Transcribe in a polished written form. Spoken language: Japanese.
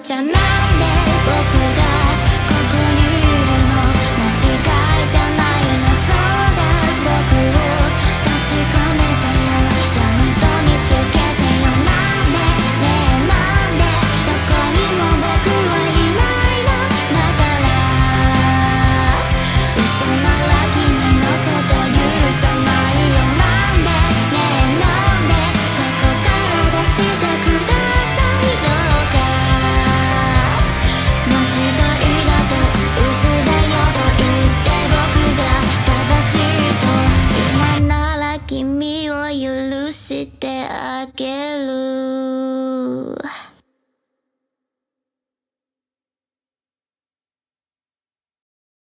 じゃあなんで僕がここにいるの？間違いじゃないの？そうだ、僕を確かめてよ、ちゃんと見つけてよ。なんでねえなんでどこにも僕はいないの？だから嘘なら君のこと許さないよ。なんでねえなんでここから出してください。どうか間違いだと嘘だよと言って僕が正しいと今なら君を許してあげ